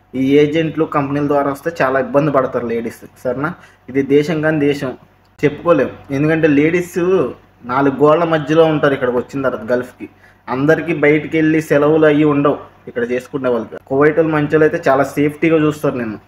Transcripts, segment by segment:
ఈ ఏజెంట్లు కంపెనీల ద్వారా వస్తే చాలా ఇబ్బంది పడతారు లేడీస్. సరేనా? ఇది దేశం కానీ దేశం చెప్పుకోలేం. ఎందుకంటే లేడీస్ 4 గోళ్ల మధ్యలో ఉంటారు ఇక్కడికి వచ్చిన తర్వాత గల్ఫ్కి. అందరికీ బయటికి వెళ్ళి సెలవులు అవి ఉండవు ఇక్కడ చేసుకునే వాళ్ళకి. కువైట్ వాళ్ళు మంచి అయితే చాలా సేఫ్టీగా చూస్తారు నిన్ను.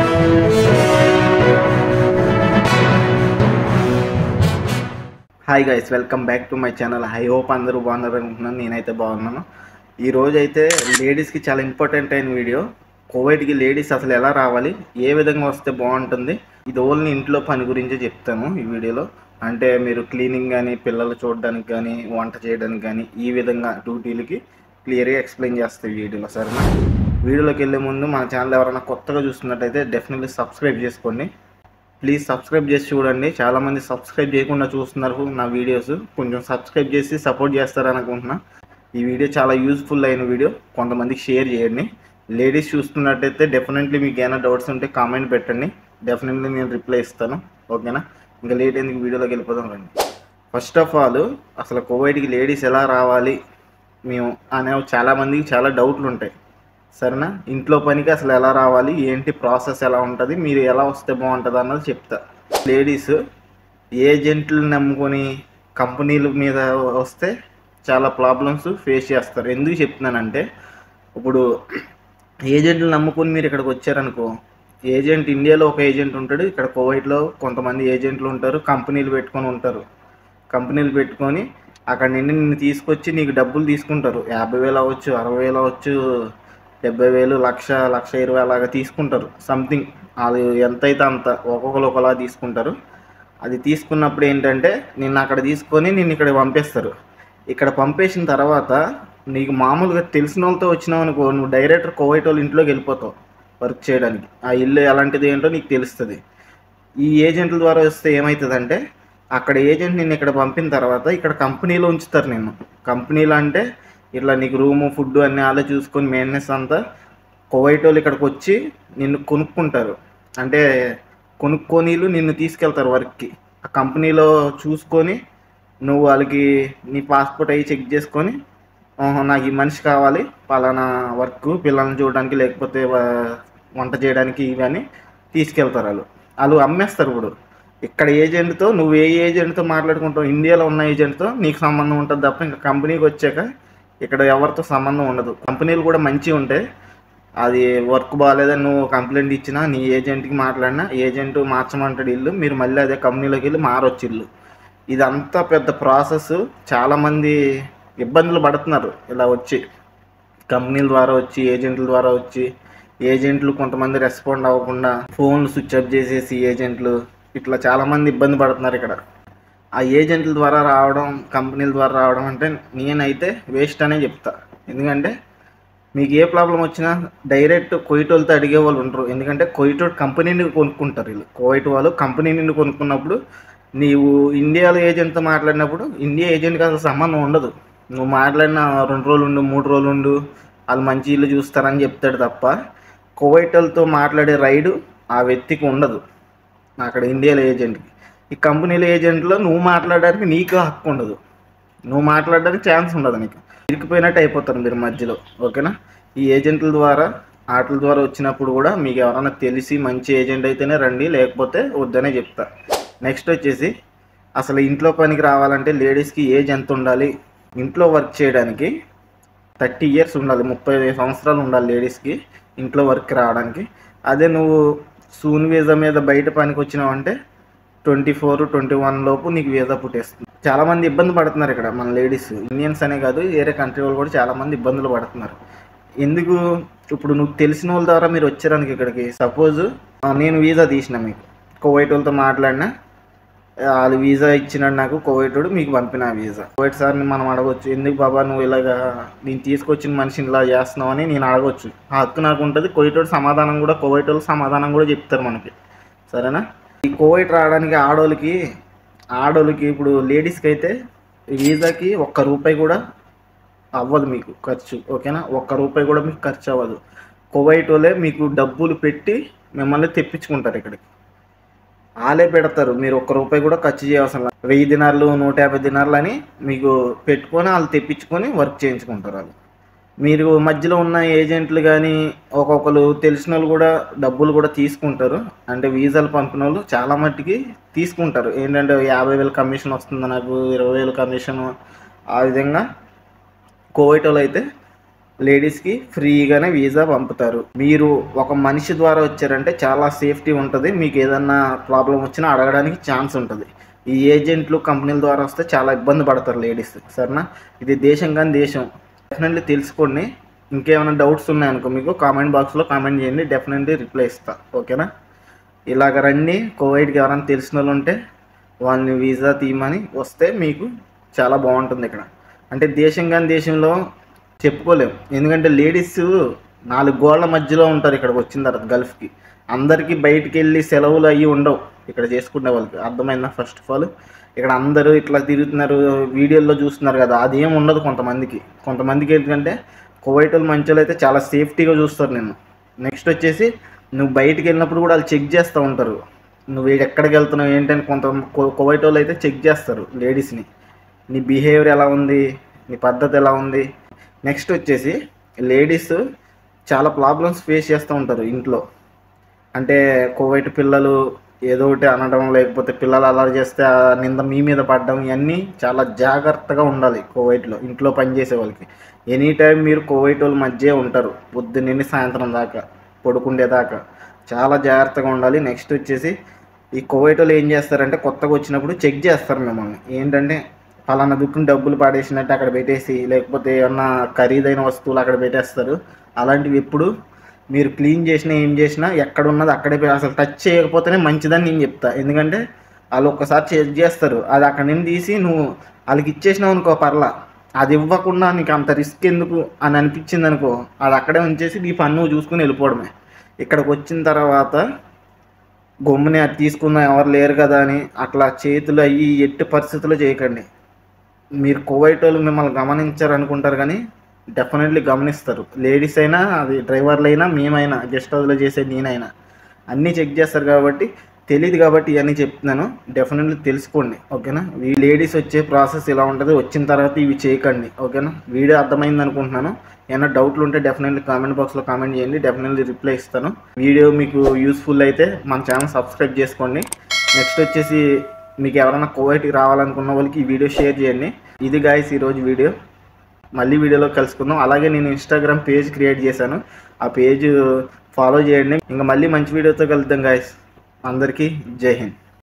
Hi guys, welcome back to my channel. I hope అందరూ బాగున్నారు అనుకుంటున్నాను. నేనైతే బాగున్నాను. ఈరోజు అయితే లేడీస్కి చాలా ఇంపార్టెంట్ అయిన వీడియో. కువైట్కి లేడీస్ అసలు ఎలా రావాలి, ఏ విధంగా వస్తే బాగుంటుంది, ఇది ఓన్లీ ఇంట్లో పని గురించే చెప్తాను ఈ వీడియోలో. అంటే మీరు క్లీనింగ్ కానీ, పిల్లలు చూడడానికి కానీ, వంట చేయడానికి కానీ, ఈ విధంగా డ్యూటీలకి క్లియర్గా ఎక్స్ప్లెయిన్ చేస్తాయి ఈ వీడియోలో. సరేనా? వీడియోలోకి వెళ్ళే ముందు మన ఛానల్ ఎవరైనా కొత్తగా చూస్తున్నట్టయితే డెఫినెట్లీ సబ్స్క్రైబ్ చేసుకోండి. ప్లీజ్ సబ్స్క్రైబ్ చేసి చూడండి. చాలామంది సబ్స్క్రైబ్ చేయకుండా చూస్తున్నారు నా వీడియోస్. కొంచెం సబ్స్క్రైబ్ చేసి సపోర్ట్ చేస్తారని అనుకుంటున్నా. ఈ వీడియో చాలా యూజ్ఫుల్ అయిన వీడియో, కొంతమందికి షేర్ చేయండి. లేడీస్ చూస్తున్నట్టయితే డెఫినెట్లీ మీకు ఏమైనా డౌట్స్ ఉంటే కామెంట్ పెట్టండి. డెఫినెట్లీ నేను రిప్లై ఇస్తాను. ఓకేనా? ఇంకా లేట్ ఎందుకు వీడియోలోకి వెళ్ళిపోదాం రండి. ఫస్ట్ ఆఫ్ ఆల్ అసలు కువైట్కి లేడీస్ ఎలా రావాలి మేము అనే చాలామందికి చాలా డౌట్లు ఉంటాయి. సరేనా? ఇంట్లో పనికి అసలు ఎలా రావాలి, ఏంటి ప్రాసెస్ ఎలా ఉంటుంది, మీరు ఎలా వస్తే బాగుంటుంది అన్నది చెప్తా. లేడీస్ ఏజెంట్లు నమ్ముకొని కంపెనీల మీద వస్తే చాలా ప్రాబ్లమ్స్ ఫేస్ చేస్తారు. ఎందుకు చెప్తున్నానంటే, ఇప్పుడు ఏజెంట్లు నమ్ముకొని మీరు ఇక్కడికి వచ్చారనుకో, ఏజెంట్ ఇండియాలో ఒక ఏజెంట్ ఉంటాడు, ఇక్కడ కువైట్లో కొంతమంది ఏజెంట్లు ఉంటారు, కంపెనీలు పెట్టుకొని ఉంటారు. కంపెనీలు పెట్టుకొని అక్కడ నుండి నిన్ను తీసుకొచ్చి నీకు డబ్బులు తీసుకుంటారు. 50,000 అవ్వచ్చు, 60,000 అవ్వచ్చు, 70,000, 1,20,000 అలాగా తీసుకుంటారు. సంథింగ్ అది ఎంతైతే అంత, ఒక్కొక్కరు ఒకలా తీసుకుంటారు. అది తీసుకున్నప్పుడు ఏంటంటే నిన్ను అక్కడ తీసుకొని నిన్ను ఇక్కడ పంపిస్తారు. ఇక్కడ పంపేసిన తర్వాత నీకు మామూలుగా తెలిసిన వాళ్ళతో వచ్చినావు అనుకో, నువ్వు డైరెక్ట్ కువైట్ వాళ్ళ ఇంట్లోకి వెళ్ళిపోతావు వర్క్ చేయడానికి. ఆ ఇల్లు ఎలాంటిది ఏంటో నీకు తెలుస్తుంది. ఈ ఏజెంట్ల ద్వారా వస్తే ఏమవుతుందంటే, అక్కడ ఏజెంట్ నిన్ను ఇక్కడ పంపిన తర్వాత ఇక్కడ కంపెనీలో ఉంచుతారు నిన్ను. కంపెనీలో అంటే ఇట్లా నీకు రూము, ఫుడ్ అన్నీ అలా చూసుకొని మెయింటెనెన్స్ అంతా కువైట్ వాళ్ళు ఇక్కడికి వచ్చి నిన్ను కొనుక్కుంటారు. అంటే కొనుక్కొనీళ్ళు నిన్ను తీసుకెళ్తారు వర్క్కి. ఆ కంపెనీలో చూసుకొని నువ్వు వాళ్ళకి నీ పాస్పోర్ట్ అవి చెక్ చేసుకొని, నాకు ఈ మనిషి కావాలి పలానా వర్క్, పిల్లల్ని చూడడానికి లేకపోతే వంట చేయడానికి, ఇవన్నీ తీసుకెళ్తారు. వాళ్ళు అమ్మేస్తారు. ఇప్పుడు ఇక్కడ ఏజెంట్తో నువ్వు ఏ ఏజెంట్తో మాట్లాడుకుంటావు, ఇండియాలో ఉన్న ఏజెంట్తో నీకు సంబంధం ఉంటుంది తప్ప ఇంకా కంపెనీకి వచ్చాక ఇక్కడ ఎవరితో సంబంధం ఉండదు. కంపెనీలు కూడా మంచిగా ఉంటాయి. అది వర్క్ బాగాలేదని నువ్వు కంప్లైంట్ ఇచ్చినా, నీ ఏజెంట్కి మాట్లాడినా, ఏజెంట్ మార్చమంటాడు ఇల్లు, మీరు మళ్ళీ అదే కంపెనీలోకి వెళ్ళి మారొచ్చు ఇల్లు. ఇదంతా పెద్ద ప్రాసెస్. చాలామంది ఇబ్బందులు పడుతున్నారు ఇలా వచ్చి, కంపెనీల ద్వారా వచ్చి, ఏజెంట్ల ద్వారా వచ్చి. ఏజెంట్లు కొంతమంది రెస్పాండ్ అవ్వకుండా ఫోన్లు స్విచ్ ఆఫ్ చేసేసి ఏజెంట్లు ఇట్లా చాలామంది ఇబ్బంది పడుతున్నారు ఇక్కడ. ఆ ఏజెంట్ల ద్వారా రావడం, కంపెనీల ద్వారా రావడం అంటే నేనైతే వేస్ట్ అనే చెప్తా. ఎందుకంటే మీకు ఏ ప్రాబ్లం వచ్చినా డైరెక్ట్ కువైట్ వాళ్ళతో అడిగే వాళ్ళు ఉండరు. ఎందుకంటే కువైట్ కంపెనీని కొనుక్కుంటారు వీళ్ళు. కువైట్ వాళ్ళు కంపెనీ నుండి కొనుక్కున్నప్పుడు నీవు ఇండియాలో ఏజెంట్తో మాట్లాడినప్పుడు ఇండియా ఏజెంట్కి అసలు సంబంధం ఉండదు. నువ్వు మాట్లాడిన 2 రోజులు ఉండు, 3 రోజులు ఉండు, వాళ్ళు మంచి ఇల్లు చూస్తారని చెప్తాడు తప్ప కువైట్ వాళ్ళతో మాట్లాడే రైడు ఆ వ్యక్తికి ఉండదు అక్కడ ఇండియాలో ఏజెంట్కి. ఈ కంపెనీల ఏజెంట్లో నువ్వు మాట్లాడడానికి నీకు హక్కు ఉండదు, నువ్వు మాట్లాడడానికి ఛాన్స్ ఉండదు. నీకు ఇరికిపోయినట్టు అయిపోతారు మీరు మధ్యలో. ఓకేనా? ఈ ఏజెంట్ల ద్వారా వాటి ద్వారా వచ్చినప్పుడు కూడా మీకు ఎవరైనా తెలిసి మంచి ఏజెంట్ అయితేనే రండి, లేకపోతే వద్దనే చెప్తా. నెక్స్ట్ వచ్చేసి అసలు ఇంట్లో పనికి రావాలంటే లేడీస్కి ఏజ్ ఎంత ఉండాలి? ఇంట్లో వర్క్ చేయడానికి 30 ఇయర్స్ ఉండాలి, 30 సంవత్సరాలు ఉండాలి లేడీస్కి ఇంట్లో వర్క్ రావడానికి. అదే నువ్వు సూన్ వీసా మీద బయట పనికి వచ్చినావు అంటే 24, 21 లోపు నీకు వీసా పుట్టేస్తుంది. చాలామంది ఇబ్బంది పడుతున్నారు ఇక్కడ మన లేడీస్, ఇండియన్స్ అనే కాదు వేరే కంట్రీ వాళ్ళు కూడా చాలామంది ఇబ్బందులు పడుతున్నారు. ఎందుకు? ఇప్పుడు నువ్వు తెలిసిన వాళ్ళ ద్వారా మీరు వచ్చారనుకో ఇక్కడికి, సపోజ్ నేను వీసా తీసిన, మీకు కువైట్ వాళ్ళతో మాట్లాడినా, వాళ్ళు వీసా ఇచ్చినాడు నాకు కువైట్ వాడు, మీకు పంపిన వీసా. కువైట్ సార్ని మనం అడగొచ్చు, ఎందుకు బాబా నువ్వు ఇలాగా నేను తీసుకొచ్చిన మనిషిని ఇలా చేస్తున్నావు అని నేను అడగొచ్చు. ఆ హక్కు నాకు ఉంటుంది. కువైట్ వాడు సమాధానం కూడా, కువైట్ వాళ్ళు సమాధానం కూడా చెప్తారు మనకి. సరేనా? ఈ కువైట్ రావడానికి ఆడోళ్ళకి ఇప్పుడు లేడీస్కి అయితే వీసాకి ₹1 కూడా అవ్వదు మీకు ఖర్చు. ఓకేనా? ₹1 కూడా మీకు ఖర్చు అవ్వదు. కువైట్ వాళ్ళే మీకు డబ్బులు పెట్టి మిమ్మల్ని తెప్పించుకుంటారు ఇక్కడికి. వాళ్ళే పెడతారు, మీరు ₹1 కూడా ఖర్చు చేయవలసిన 1000 దినార్లు, 150 దినార్లు అని మీకు పెట్టుకొని వాళ్ళు తెప్పించుకొని వర్క్ చేయించుకుంటారు. మీరు మధ్యలో ఉన్న ఏజెంట్లు కానీ ఒక్కొక్కరు తెలిసిన వాళ్ళు కూడా డబ్బులు కూడా తీసుకుంటారు. అంటే వీసాలు పంపిన వాళ్ళు చాలా మట్టుకి తీసుకుంటారు. ఏంటంటే 50,000 కమిషన్ వస్తుంది నాకు, 20,000 కమిషను. ఆ విధంగా కువైట్ వాళ్ళు అయితే లేడీస్కి ఫ్రీగానే వీసా పంపుతారు. మీరు ఒక మనిషి ద్వారా వచ్చారంటే చాలా సేఫ్టీ ఉంటుంది. మీకు ఏదన్నా ప్రాబ్లం వచ్చినా అడగడానికి ఛాన్స్ ఉంటుంది. ఈ ఏజెంట్లు కంపెనీల ద్వారా వస్తే చాలా ఇబ్బంది పడతారు లేడీస్. సరేనా? ఇది దేశం కానీ దేశం. డెఫినెట్లీ తెలుసుకోండి. ఇంకేమైనా డౌట్స్ ఉన్నాయనుకో మీకు కామెంట్ బాక్స్లో కామెంట్ చేయండి, డెఫినెట్లీ రిప్లై ఇస్తా. ఓకేనా? ఇలాగ రండి. కువైట్కి ఎవరైనా తెలిసిన వాళ్ళు ఉంటే వాళ్ళని వీసా తీయమని వస్తే మీకు చాలా బాగుంటుంది ఇక్కడ. అంటే దేశం కానీ దేశంలో చెప్పుకోలేం. ఎందుకంటే లేడీస్ 4 గోళ్ల మధ్యలో ఉంటారు ఇక్కడికి వచ్చిన తర్వాత గల్ఫ్కి. అందరికీ బయటికి వెళ్ళి సెలవులు అవి ఉండవు ఇక్కడ చేసుకునే వాళ్ళకి. అర్థమైందా? ఫస్ట్ ఆఫ్ ఆల్ ఇక్కడ అందరూ ఇట్లా తిరుగుతున్నారు, వీడియోల్లో చూస్తున్నారు కదా, అదేం ఉండదు కొంతమందికి ఏంటంటే కువైట్ వాళ్ళు మంచి వాళ్ళు అయితే చాలా సేఫ్టీగా చూస్తారు నిన్ను. నెక్స్ట్ వచ్చేసి నువ్వు బయటికి వెళ్ళినప్పుడు కూడా వాళ్ళు చెక్ చేస్తూ ఉంటారు, నువ్వు ఎక్కడికి వెళ్తున్నావు ఏంటని. కువైట్ వాళ్ళు అయితే చెక్ చేస్తారు లేడీస్ని, నీ బిహేవియర్ ఎలా ఉంది, నీ పద్ధతి ఎలా ఉంది. నెక్స్ట్ వచ్చేసి లేడీస్ చాలా ప్రాబ్లమ్స్ ఫేస్ చేస్తూ ఉంటారు ఇంట్లో. అంటే కువైట్ పిల్లలు ఏదో ఒకటి అనడం, లేకపోతే పిల్లలు అల్లరి చేస్తే ఆ నింద మీ మీద పడడం, ఇవన్నీ చాలా జాగ్రత్తగా ఉండాలి కువైట్లో ఇంట్లో పనిచేసే వాళ్ళకి. ఎనీ టైం మీరు కువైట్ వాళ్ళ మధ్య ఉంటారు, పొద్దున్నే సాయంత్రం దాకా, పడుకుండేదాకా చాలా జాగ్రత్తగా ఉండాలి. నెక్స్ట్ వచ్చేసి ఈ కువైట్ వాళ్ళు ఏం చేస్తారంటే కొత్తగా వచ్చినప్పుడు చెక్ చేస్తారు మిమ్మల్ని. ఏంటంటే ఫలానా దుక్కుని డబ్బులు పాడేసినట్టు అక్కడ పెట్టేసి, లేకపోతే ఏమన్నా ఖరీదైన వస్తువులు అక్కడ పెట్టేస్తారు. అలాంటివి ఎప్పుడు మీరు క్లీన్ చేసినా ఏం చేసినా ఎక్కడ ఉన్నది అక్కడే అసలు టచ్ చేయకపోతేనే మంచిదని నేను చెప్తా. ఎందుకంటే వాళ్ళు ఒక్కసారి చెక్ చేస్తారు, అది అక్కడ నుంచి తీసి నువ్వు వాళ్ళకి ఇచ్చేసినావు అనుకో పర్లా, అది ఇవ్వకుండా నీకు అంత రిస్క్ ఎందుకు అని అనిపించింది అనుకో, అది అక్కడే ఉంచేసి నీ పని నువ్వు చూసుకుని వెళ్ళిపోవడమే. ఇక్కడికి వచ్చిన తర్వాత గమ్ముని అది తీసుకుందాం ఎవరు లేరు కదా అని అట్లా చేతులు అయ్యి ఎట్టి పరిస్థితుల్లో చేయకండి. మీరు కువైట్ వాళ్ళు మిమ్మల్ని గమనించారు అనుకుంటారు కానీ డెఫినెట్లీ గమనిస్తారు. లేడీస్ అయినా, అది డ్రైవర్లు అయినా, మేమైనా, గెస్ట్ హౌస్లో చేసే నేనైనా అన్నీ చెక్ చేస్తారు. కాబట్టి తెలియదు కాబట్టి ఇవన్నీ చెప్తున్నాను, డెఫినెట్లీ తెలుసుకోండి. ఓకేనా? ఈ లేడీస్ వచ్చే ప్రాసెస్ ఇలా ఉంటుంది, వచ్చిన తర్వాత ఇవి చేయకండి. ఓకేనా? వీడియో అర్థమైంది అనుకుంటున్నాను. ఏమైనా డౌట్లు ఉంటే డెఫినెట్లీ కామెంట్ బాక్స్లో కామెంట్ చేయండి, డెఫినెట్లీ రిప్లై ఇస్తాను. వీడియో మీకు యూస్ఫుల్ అయితే మన ఛానల్ సబ్స్క్రైబ్ చేసుకోండి. నెక్స్ట్ వచ్చేసి మీకు ఎవరైనా కువైట్కి రావాలనుకున్న వాళ్ళకి ఈ వీడియో షేర్ చేయండి. ఇది గాయస్ ఈరోజు వీడియో. మళ్ళీ వీడియోలో కలుసుకుందాం. అలాగే నేను ఇన్స్టాగ్రామ్ పేజ్ క్రియేట్ చేశాను, ఆ పేజ్ ఫాలో చేయండి. ఇంకా మళ్ళీ మంచి వీడియోతో కలుద్దాం గాయస్. అందరికీ జై హింద్.